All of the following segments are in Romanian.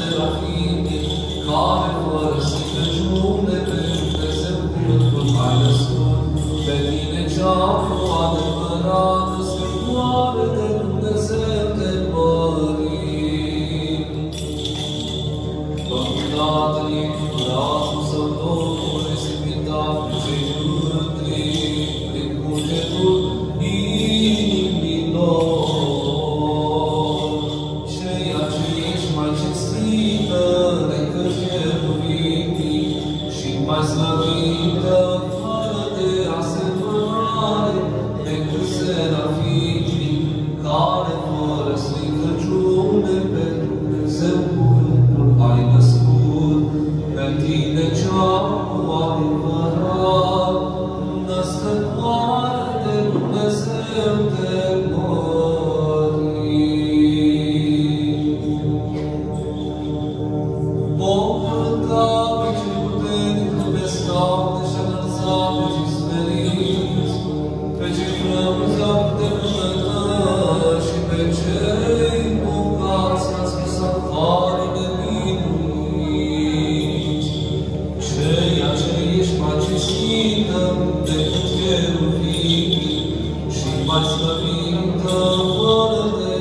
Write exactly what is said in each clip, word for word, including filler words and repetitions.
serafimii, care fără stricăciune pe Dumnezeu cuvântul ai născut, pe tine cea cu adevărată Sfântoare de Dumnezeu te mărim. Lăudat din brațul său Domnul respintat pe cei mândri, prin cugetul inimilor. Ceea ce ești mai cinstită decât cheruvimii și mai slăvită, fără de asemănare, decât serafimii, care fără stricăciune pe Dumnezeu cuvântul ai născut, pe tine cea cu adevărat, născătoare de Dumnezeu te mărim. Vom cânta pe cel puternic pe scaune și înălța pe cei smeriți, pe cei frământați de bunătăți și pe cei bogați ați pus afară de minuniți. Ceea ce ești mai cinstită decât cheruvimii și mai slăvită, fără de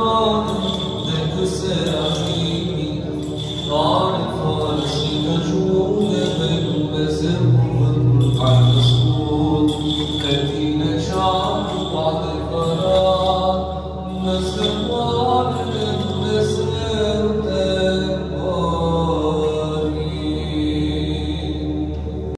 asemănare, decât serafimii, care fără stricăciune